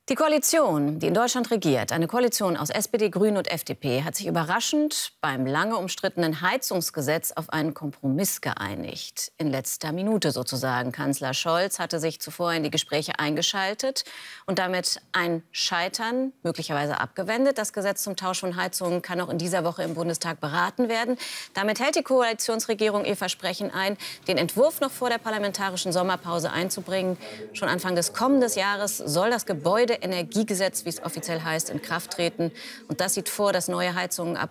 Die Koalition, die in Deutschland regiert, eine Koalition aus SPD, Grünen und FDP, hat sich überraschend beim lange umstrittenen Heizungsgesetz auf einen Kompromiss geeinigt. In letzter Minute sozusagen. Kanzler Scholz hatte sich zuvor in die Gespräche eingeschaltet und damit ein Scheitern möglicherweise abgewendet. Das Gesetz zum Tausch von Heizungen kann auch in dieser Woche im Bundestag beraten werden. Damit hält die Koalitionsregierung ihr Versprechen ein, den Entwurf noch vor der parlamentarischen Sommerpause einzubringen. Schon Anfang des kommenden Jahres soll das Gebäudeenergiegesetz, wie es offiziell heißt, in Kraft treten. Und das sieht vor, dass neue Heizungen ab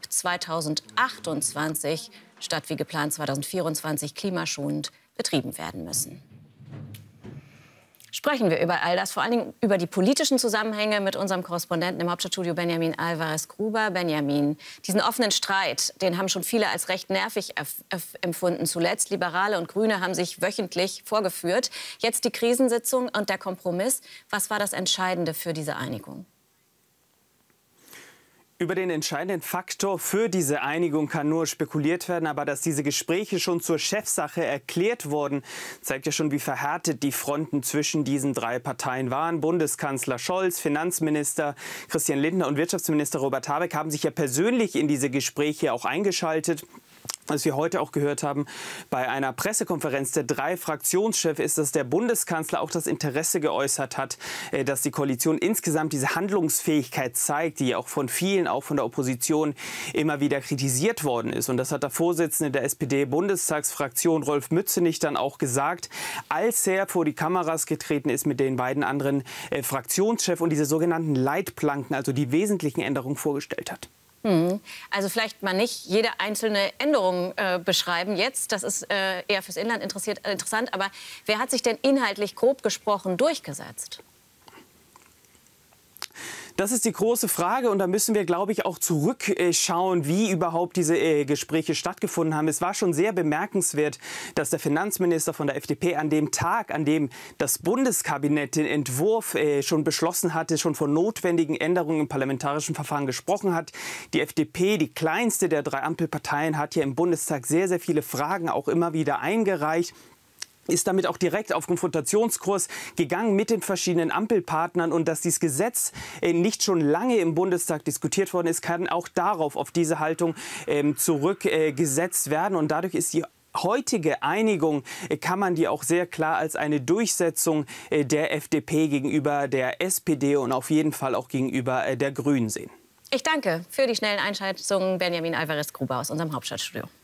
2028 statt wie geplant 2024 klimaschonend betrieben werden müssen. Sprechen wir über all das, vor allen Dingen über die politischen Zusammenhänge mit unserem Korrespondenten im Hauptstadtstudio Benjamin Alvarez-Gruber. Benjamin, diesen offenen Streit, den haben schon viele als recht nervig empfunden zuletzt. Liberale und Grüne haben sich wöchentlich vorgeführt. Jetzt die Krisensitzung und der Kompromiss. Was war das Entscheidende für diese Einigung? Über den entscheidenden Faktor für diese Einigung kann nur spekuliert werden. Aber dass diese Gespräche schon zur Chefsache erklärt wurden, zeigt ja schon, wie verhärtet die Fronten zwischen diesen drei Parteien waren. Bundeskanzler Scholz, Finanzminister Christian Lindner und Wirtschaftsminister Robert Habeck haben sich ja persönlich in diese Gespräche auch eingeschaltet. Was wir heute auch gehört haben, bei einer Pressekonferenz der drei Fraktionschefs ist, dass der Bundeskanzler auch das Interesse geäußert hat, dass die Koalition insgesamt diese Handlungsfähigkeit zeigt, die auch von vielen, auch von der Opposition, immer wieder kritisiert worden ist. Und das hat der Vorsitzende der SPD-Bundestagsfraktion, Rolf Mützenich, dann auch gesagt, als er vor die Kameras getreten ist mit den beiden anderen Fraktionschefs und diese sogenannten Leitplanken, also die wesentlichen Änderungen vorgestellt hat. Also vielleicht mal nicht jede einzelne Änderung beschreiben jetzt. Das ist eher fürs Inland interessant. Aber wer hat sich denn inhaltlich grob gesprochen durchgesetzt? Das ist die große Frage und da müssen wir, glaube ich, auch zurückschauen, wie überhaupt diese Gespräche stattgefunden haben. Es war schon sehr bemerkenswert, dass der Finanzminister von der FDP an dem Tag, an dem das Bundeskabinett den Entwurf schon beschlossen hatte, schon von notwendigen Änderungen im parlamentarischen Verfahren gesprochen hat. Die FDP, die kleinste der drei Ampelparteien, hat hier im Bundestag sehr, sehr viele Fragen auch immer wieder eingereicht. Ist damit auch direkt auf Konfrontationskurs gegangen mit den verschiedenen Ampelpartnern. Und dass dieses Gesetz nicht schon lange im Bundestag diskutiert worden ist, kann auch darauf, auf diese Haltung zurückgesetzt werden. Und dadurch ist die heutige Einigung, kann man die auch sehr klar als eine Durchsetzung der FDP gegenüber der SPD und auf jeden Fall auch gegenüber der Grünen sehen. Ich danke für die schnellen Einschätzungen Benjamin Alvarez-Gruber aus unserem Hauptstadtstudio.